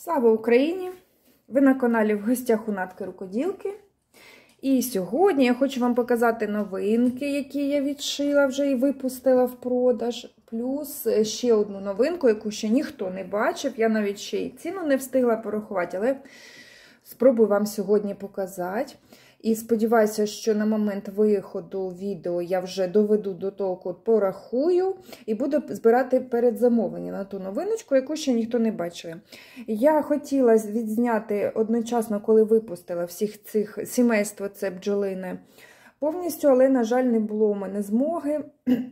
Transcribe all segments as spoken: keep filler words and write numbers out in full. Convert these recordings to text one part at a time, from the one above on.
Слава Україні! Ви на каналі В гостях у Натки Рукоділки. І сьогодні я хочу вам показати новинки, які я відшила вже і випустила в продаж. Плюс ще одну новинку, яку ще ніхто не бачив. Я навіть ще й ціну не встигла порахувати, але спробую вам сьогодні показати. І сподіваюся, що на момент виходу відео я вже доведу до того, порахую і буду збирати передзамовлення на ту новиночку, яку ще ніхто не бачив. Я хотіла відзняти одночасно, коли випустила всіх цих сімейство, це бджолине, повністю, але, на жаль, не було у мене змоги.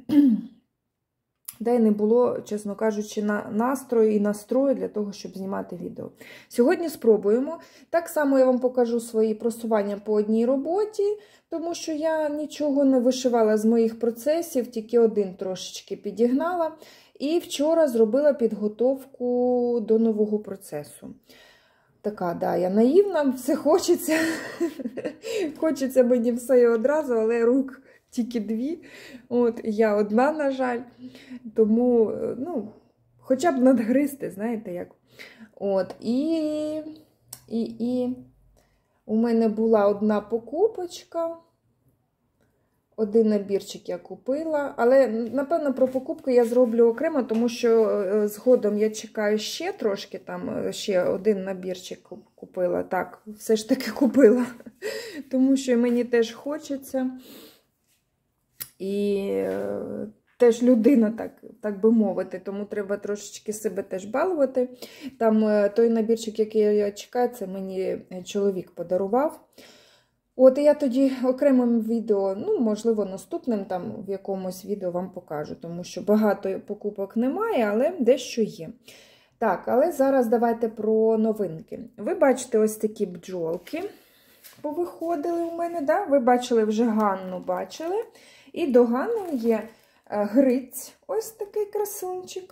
Де й не було, чесно кажучи, на настрою і настрою для того, щоб знімати відео. Сьогодні спробуємо. Так само я вам покажу свої просування по одній роботі, тому що я нічого не вишивала з моїх процесів, тільки один трошечки підігнала. І вчора зробила підготовку до нового процесу. Така, да, я наївна, все хочеться. Хочеться мені все і одразу, але рук тільки дві. От, я одна, на жаль. Тому, ну, хоча б надгризти, знаєте, як. От, і, і, і у мене була одна покупочка. Один набірчик я купила. Але, напевно, про покупку я зроблю окремо, тому що згодом я чекаю ще трошки, там, ще один набірчик купила. Так, все ж таки купила. Тому що мені теж хочеться. І теж людина, так, так би мовити, тому треба трошечки себе теж балувати. Там той набірчик, який я чекаю, це мені чоловік подарував. От, і я тоді окремим відео, ну, можливо, наступним там в якомусь відео вам покажу, тому що багато покупок немає, але дещо є. Так, але зараз давайте про новинки. Ви бачите ось такі бджолки повиходили у мене, да? Ви бачили вже Ганну, бачили. І до Ганни є Гриць, ось такий красунчик.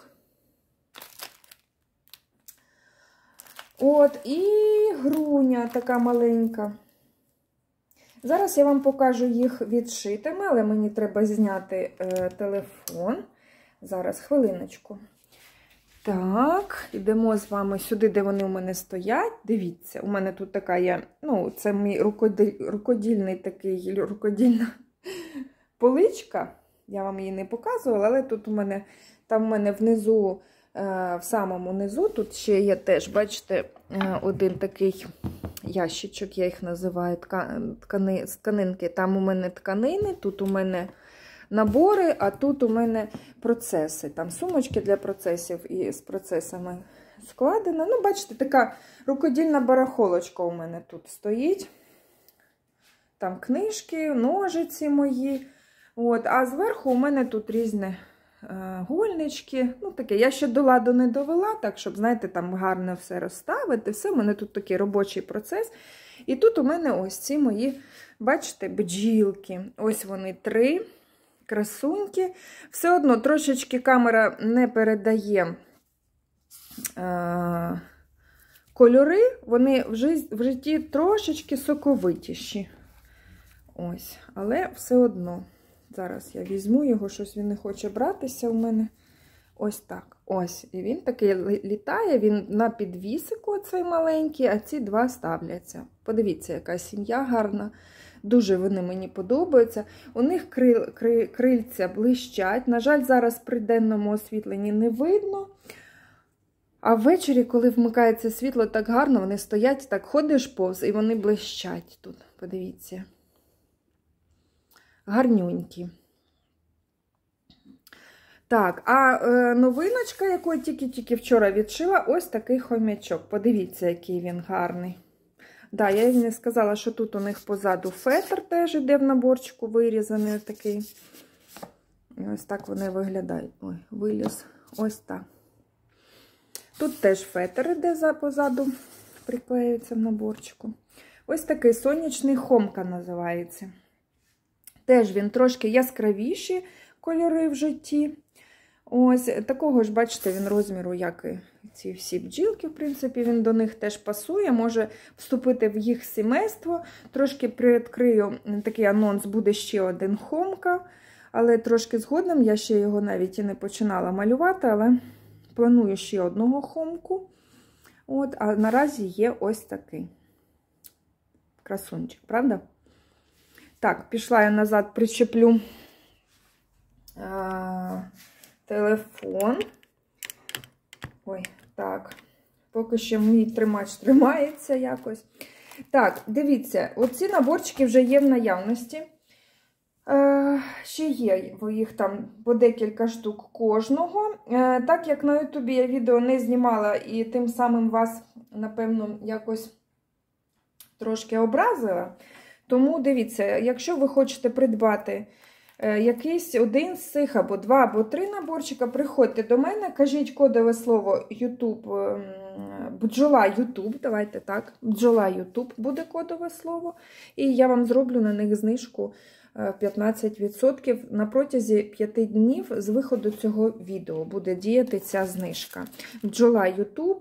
От, і Груня така маленька. Зараз я вам покажу їх відшитими, але мені треба зняти е, телефон. Зараз, хвилиночку. Так, йдемо з вами сюди, де вони у мене стоять. Дивіться, у мене тут така є, ну, це мій рукоділь, рукодільний такий, рукодільна поличка. Я вам її не показувала, але тут у мене, там у мене внизу, в самому низу, тут ще є теж, бачите, один такий ящичок, я їх називаю, ткани, тканинки. Там у мене тканини, тут у мене набори, а тут у мене процеси. Там сумочки для процесів і з процесами складено. Ну, бачите, така рукодільна барахолочка у мене тут стоїть. Там книжки, ножиці мої. От, а зверху у мене тут різні е, гольнички. Ну, таке. Я ще до ладу не довела, так, щоб, знаєте, там гарно все розставити. Все, у мене тут такий робочий процес. І тут у мене ось ці мої, бачите, бджілки. Ось вони три красуньки. Все одно трошечки камера не передає е, кольори. Вони в житті, в житті трошечки соковитіші. Ось, але все одно. Зараз я візьму його, щось він не хоче братися у мене. Ось так. Ось. І він такий літає, він на підвісику оцей маленький, а ці два ставляться. Подивіться, яка сім'я гарна. Дуже вони мені подобаються. У них крил, крил, крильця блищать. На жаль, зараз при денному освітленні не видно. А ввечері, коли вмикається світло, так гарно, вони стоять, так ходиш повз, і вони блищать тут. Подивіться. Гарнюнькі. Так, а е, новиночка, яку я тільки-тільки вчора відшила, ось такий хомячок. Подивіться, який він гарний. Да, я їм не сказала, що тут у них позаду фетр теж іде в наборчику вирізаний ось такий. І ось так вони виглядають. Ой, виліз. Ось так. Тут теж фетр іде позаду, приклеюється в наборчику. Ось такий сонячний хомка називається. Теж він трошки яскравіші кольори в житті. Ось такого ж, бачите, він розміру, як і ці всі бджілки, в принципі, він до них теж пасує, може вступити в їх сімейство. Трошки привідкрию, такий анонс, буде ще один хомка, але трошки згодом, я ще його навіть і не починала малювати, але планую ще одного хомку. От, а наразі є ось такий красунчик, правда? Так, пішла я назад, причеплю а, телефон. Ой, так, поки що мій тримач тримається якось. Так, дивіться, оці наборчики вже є в наявності. Е, ще є їх там по декілька штук кожного. Е, так як на ютубі я відео не знімала і тим самим вас, напевно, якось трошки образила, тому дивіться, якщо ви хочете придбати е, якийсь один з цих, або два, або три наборчика, приходьте до мене, кажіть кодове слово YouTube, е, бджола YouTube, давайте так, бджола YouTube буде кодове слово, і я вам зроблю на них знижку п'ятнадцять відсотків на протязі п'яти днів з виходу цього відео буде діяти ця знижка. Бджола YouTube.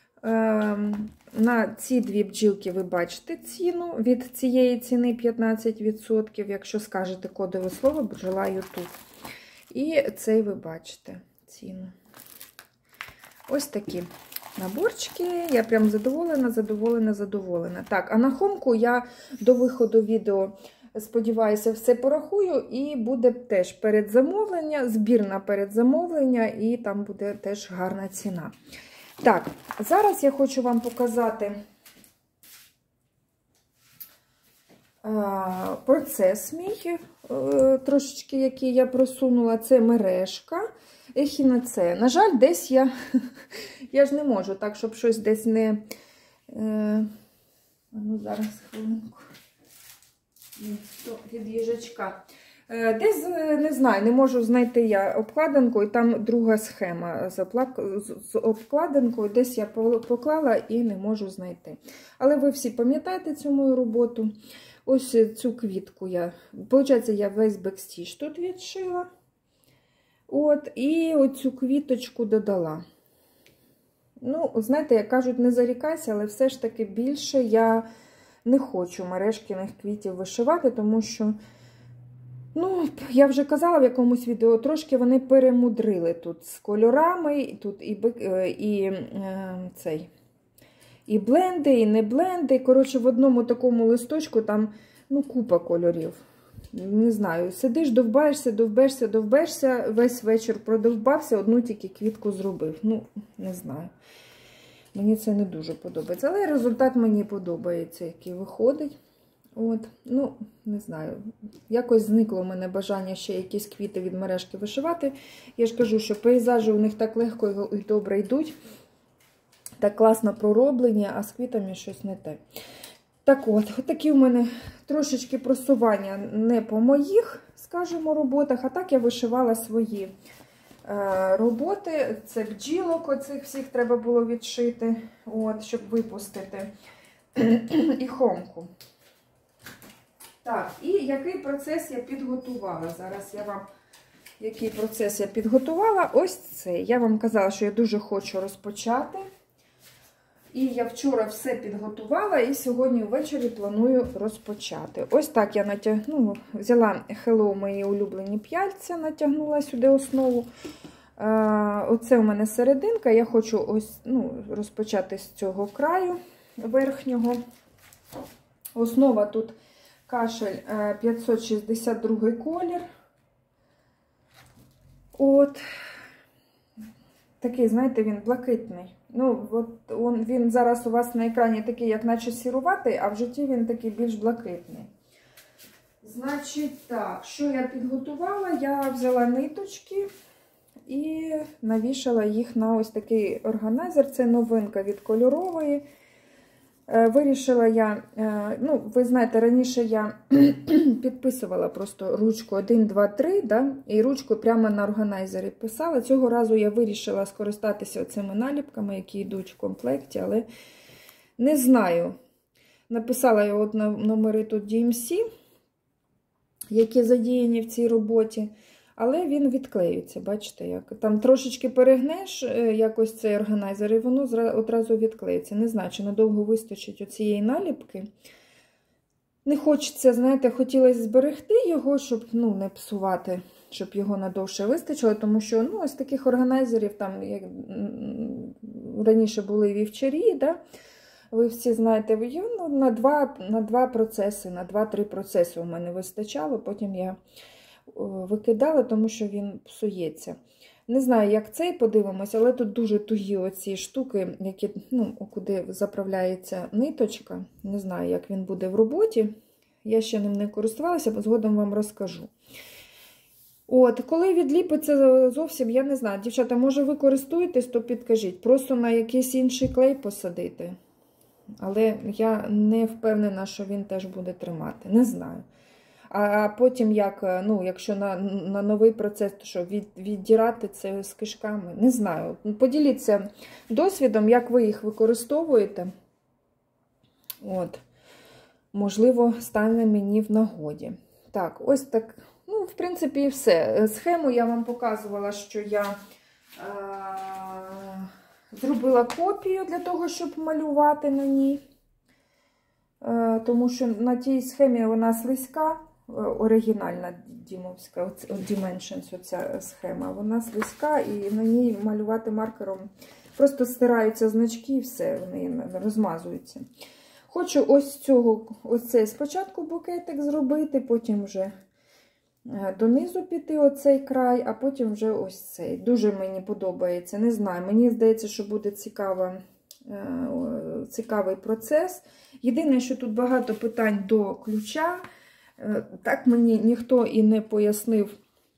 На ці дві бджілки ви бачите ціну. Від цієї ціни п'ятнадцять відсотків, якщо скажете кодове слово бджола YouTube. І цей ви бачите ціну. Ось такі наборчики. Я прям задоволена, задоволена, задоволена. Так, а на хомку я до виходу відео, сподіваюся, все порахую, і буде теж передзамовлення, збір на передзамовлення, і там буде теж гарна ціна. Так, зараз я хочу вам показати а, процес мій, а, трошечки, який я просунула, це мережка ехінацея. На жаль, десь я, я ж не можу так, щоб щось десь не... Е, ну, зараз, хвилинку. Від їжачка. Десь, не знаю, не можу знайти я обкладинку, і там друга схема з обкладинкою. Десь я поклала і не можу знайти. Але ви всі пам'ятаєте цю мою роботу. Ось цю квітку я, виходить, я весь бекстіж тут відшила. От, і оцю квіточку додала. Ну, знаєте, як кажуть, не зарікайся, але все ж таки більше я не хочу мережкиних квітів вишивати, тому що, ну, я вже казала в якомусь відео, трошки вони перемудрили тут з кольорами, і тут і, і, е, цей, і бленди, і не бленди. Коротше, в одному такому листочку там, ну, купа кольорів. Не знаю, сидиш, довбаєшся, довбешся, довбешся, весь вечір продовбався, одну тільки квітку зробив. Ну, не знаю. Мені це не дуже подобається, але результат мені подобається, який виходить. От, ну, не знаю, якось зникло в мене бажання ще якісь квіти від мережки вишивати. Я ж кажу, що пейзажі у них так легко і добре йдуть, так класно пророблені, а з квітами щось не те. Так от, такі в мене трошечки просування не по моїх, скажімо, роботах, а так я вишивала свої роботи. Це бджілок, оцих всіх треба було відшити, от, щоб випустити, і хомку. Так, і який процес я підготувала? Зараз я вам, який процес я підготувала? Ось цей. Я вам казала, що я дуже хочу розпочати. І я вчора все підготувала, і сьогодні ввечері планую розпочати. Ось так я натягнула, взяла Hello мої улюблені п'яльця, натягнула сюди основу. Оце у мене серединка, я хочу ось, ну, розпочати з цього краю верхнього. Основа тут кашель п'ятсот шістдесят другий колір. От. Такий, знаєте, він блакитний. Ну, от он, він зараз у вас на екрані такий, як наче сіруватий, а в житті він такий більш блакитний. Значить, так, що я підготувала? Я взяла ниточки і навішала їх на ось такий органайзер. Це новинка від Кольорової. Вирішила я, ну, ви знаєте, раніше я підписувала просто ручку один, два, три, да, і ручку прямо на органайзері писала. Цього разу я вирішила скористатися цими наліпками, які йдуть в комплекті, але не знаю. Написала я от номери тут ді ем сі, які задіяні в цій роботі. Але він відклеюється, бачите, як. Там трошечки перегнеш якось цей органайзер, і воно одразу відклеїться. Не знаю, чи надовго вистачить оцієї наліпки. Не хочеться, знаєте, хотілося зберегти його, щоб, ну, не псувати щоб його надовше вистачило, тому що ну, ось таких органайзерів, там, як раніше були вівчарі, да? Ви всі знаєте, ну, на два, на два процеси, на два-три процеси у мене вистачало, потім я викидала, тому що він псується. Не знаю, як цей, подивимося, але тут дуже тугі оці штуки, які, ну, куди заправляється ниточка. Не знаю, як він буде в роботі. Я ще ним не користувалася, бо згодом вам розкажу. От, коли відліпиться зовсім, я не знаю. Дівчата, може ви користуєтесь, то підкажіть. Просто на якийсь інший клей посадити. Але я не впевнена, що він теж буде тримати. Не знаю. А потім, як, ну, якщо на, на новий процес, то що, від, віддірати це з кишками, не знаю. Поділіться досвідом, як ви їх використовуєте. От. Можливо, стане мені в нагоді. Так, ось так, ну, в принципі, і все. Схему я вам показувала, що я е зробила копію для того, щоб малювати на ній. Е тому що на тій схемі вона слизька. Оригінальна дімовська, Dimensions, оця схема, вона слизька, і на ній малювати маркером просто стираються значки і все, вони розмазуються. Хочу ось цього, ось цей спочатку букетик зробити, потім вже донизу піти оцей край, а потім вже ось цей. Дуже мені подобається, не знаю, мені здається, що буде цікава, цікавий процес. Єдине, що тут багато питань до ключа. Так мені ніхто і не пояснив,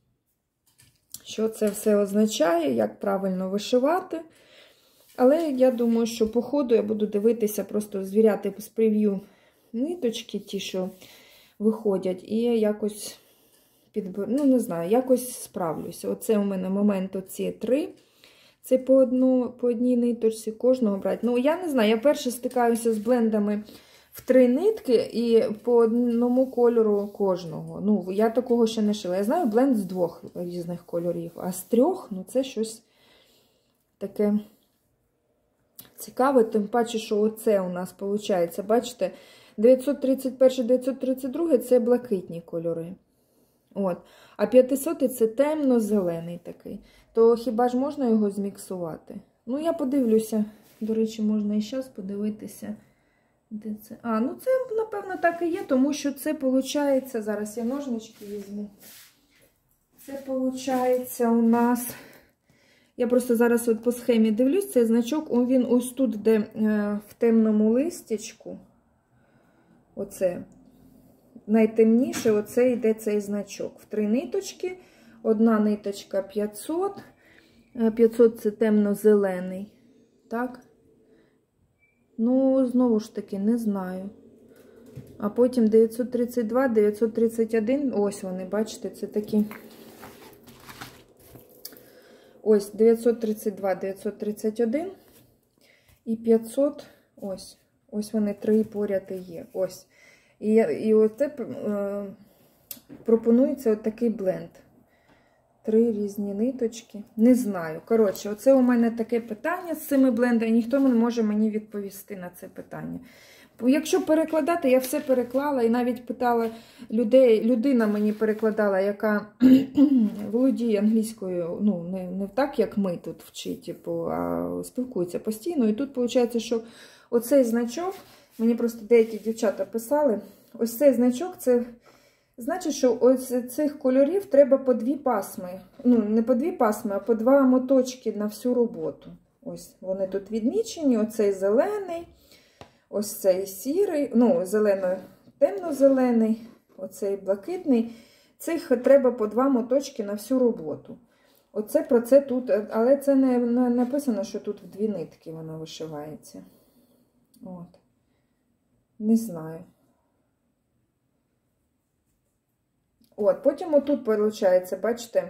що це все означає, як правильно вишивати. Але я думаю, що по ходу я буду дивитися, просто звіряти з прев'ю ниточки, ті, що виходять, і якось підберу, ну не знаю, якось справлюся. Оце у мене момент оці три. Це по, одну, по одній ниточці кожного брати. Ну, я не знаю, я перше стикаюся з блендами в три нитки і по одному кольору кожного. Ну, я такого ще не шила. Я знаю бленд з двох різних кольорів, а з трьох, ну, це щось таке цікаве. Тим паче, що оце у нас виходить, бачите, дев'ятсот тридцять перший дев'ятсот тридцять другий це блакитні кольори. От. А п'ятисотий це темно-зелений такий. То хіба ж можна його зміксувати? Ну, я подивлюся. До речі, можна і зараз подивитися. Де це? А, ну це, напевно, так і є, тому що це виходить, зараз я ножнички візьму. Це виходить у нас, я просто зараз от по схемі дивлюсь, цей значок, він ось тут, де е, в темному листячку, оце, найтемніше, оце йде цей значок. В три ниточки, одна ниточка п'ятсот, п'ятсот це темно-зелений, так? Ну, знову ж таки, не знаю. А потім дев'ятсот тридцять два, дев'ятсот тридцять один, ось вони, бачите, це такі. Ось, дев'ятсот тридцять два, дев'ятсот тридцять один і п'ятсот, ось. Ось вони три поряд і є, ось. І, і оце е, пропонується от такий бленд. Три різні ниточки. Не знаю. Коротше, оце у мене таке питання з цими блендами. Ніхто не може мені відповісти на це питання. Якщо перекладати, я все переклала і навіть питала людей, людина мені перекладала, яка володіє англійською, ну, не, не так, як ми тут вчить, типу, а спілкується постійно. І тут виходить, що оцей значок, мені просто деякі дівчата писали, ось цей значок, це значить, що ось цих кольорів треба по дві пасми. Ну, не по дві пасми, а по два моточки на всю роботу. Ось вони тут відмічені, оцей зелений, ось цей сірий, ну, зелено-темно-зелений, оцей блакитний. Цих треба по два моточки на всю роботу. Оце про це тут, але це не написано, що тут в дві нитки воно вишивається. От. Не знаю. От, потім отут, виходить, бачите,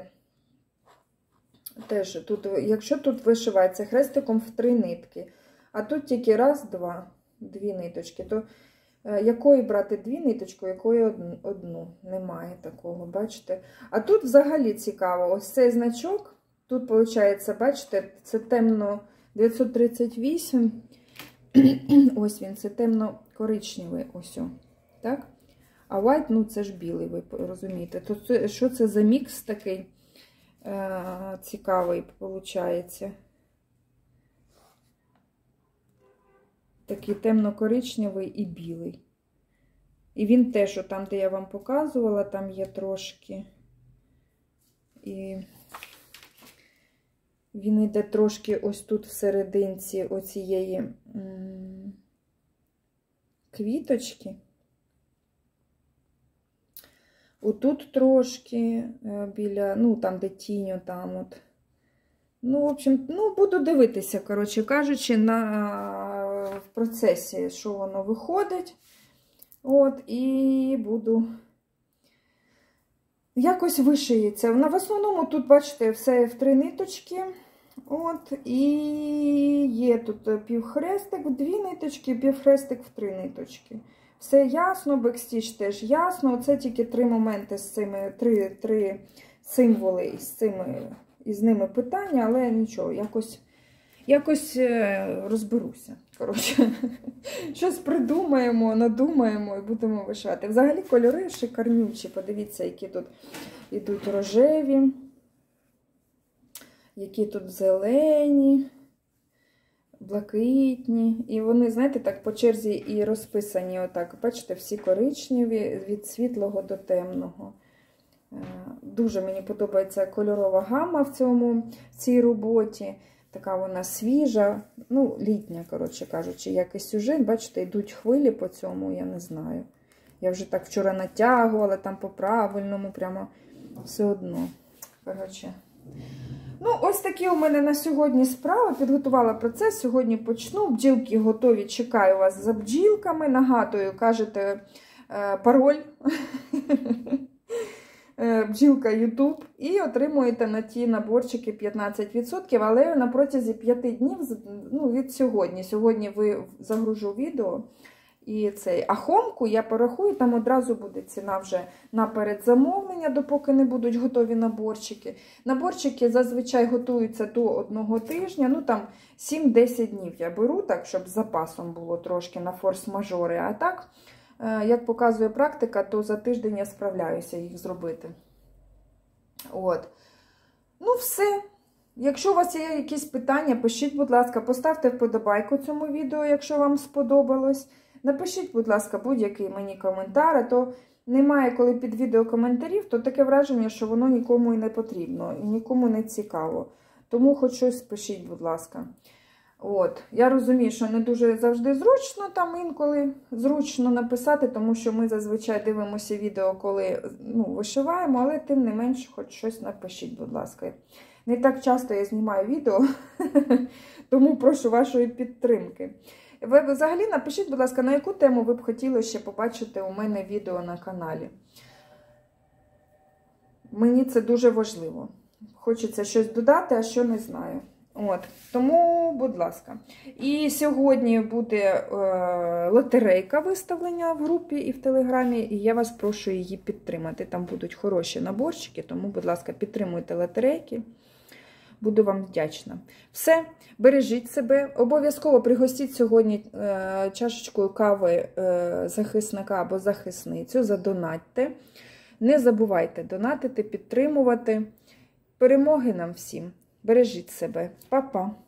теж тут, якщо тут вишивається хрестиком в три нитки, а тут тільки раз, два, дві ниточки, то е, якої брати дві ниточки, якої одну, одну? Немає такого, бачите? А тут взагалі цікаво, ось цей значок, тут, виходить, бачите, це темно дев'ятсот тридцять вісім, ось він, це темно-коричневий, ось, так? А white, ну це ж білий, ви розумієте. То це, що це за мікс такий е, цікавий, виходить? Такий темно-коричневий і білий. І він теж, там, де я вам показувала, там є трошки. І він йде трошки ось тут всерединці оцієї м квіточки. Отут трошки біля, ну, там, де тінь, там от. Ну, в общем, ну, буду дивитися, коротше кажучи, на, в процесі, що воно виходить. От, і буду якось вишиється. В основному тут, бачите, все в три ниточки. От, і є тут півхрестик в дві ниточки, півхрестик в три ниточки. Все ясно, бекстіч теж ясно. Оце тільки три моменти з цими, три, три символи із цими, із ними питання, але нічого, якось, якось розберуся. Коротше, щось придумаємо, надумаємо і будемо вишивати. Взагалі кольори шикарнючі. Подивіться, які тут йдуть рожеві, які тут зелені, блакитні. І вони, знаєте, так по черзі і розписані отак. Бачите, всі коричневі від світлого до темного. Дуже мені подобається кольорова гама в цьому, в цій роботі. Така вона свіжа, ну, літня, коротше кажучи, як і сюжет. Бачите, йдуть хвилі по цьому, я не знаю. Я вже так вчора натягувала, там по-правильному, прямо все одно. Коротше. Ну, ось такі у мене на сьогодні справи. Підготувала процес, сьогодні почну. Бджілки готові, чекаю вас за бджілками. Нагадую, кажете пароль. Бджілка YouTube, і отримуєте на ті наборчики п'ятнадцять відсотків, але на протязі п'яти днів, ну, від сьогодні. Сьогодні ви загружу відео, і цей, а хомку я порахую, там одразу буде ціна вже на передзамовлення, допоки не будуть готові наборчики. Наборчики зазвичай готуються до одного тижня, ну там сім-десять днів я беру, так, щоб з запасом було трошки на форс-мажори, а так, як показує практика, то за тиждень я справляюся їх зробити. От. Ну, все. Якщо у вас є якісь питання, пишіть, будь ласка, поставте вподобайку цьому відео, якщо вам сподобалось. Напишіть, будь ласка, будь-який мені коментар, а то немає, коли під відео коментарів, то таке враження, що воно нікому і не потрібно, і нікому не цікаво. Тому хоч щось пишіть, будь ласка. От, я розумію, що не дуже завжди зручно, там інколи зручно написати, тому що ми зазвичай дивимося відео, коли, ну, вишиваємо, але тим не менше хоч щось напишіть, будь ласка. Не так часто я знімаю відео, тому прошу вашої підтримки. Ви взагалі напишіть, будь ласка, на яку тему ви б хотіли ще побачити у мене відео на каналі. Мені це дуже важливо. Хочеться щось додати, а що не знаю. От, тому, будь ласка. І сьогодні буде е, лотерейка виставлення в групі і в Телеграмі, і я вас прошу її підтримати. Там будуть хороші наборчики, тому, будь ласка, підтримуйте лотерейки. Буду вам вдячна. Все, бережіть себе. Обов'язково пригостіть сьогодні е, чашечкою кави е, захисника або захисницю, задонатьте. Не забувайте донатити, підтримувати. Перемоги нам всім. Бережіть себе. Па-па.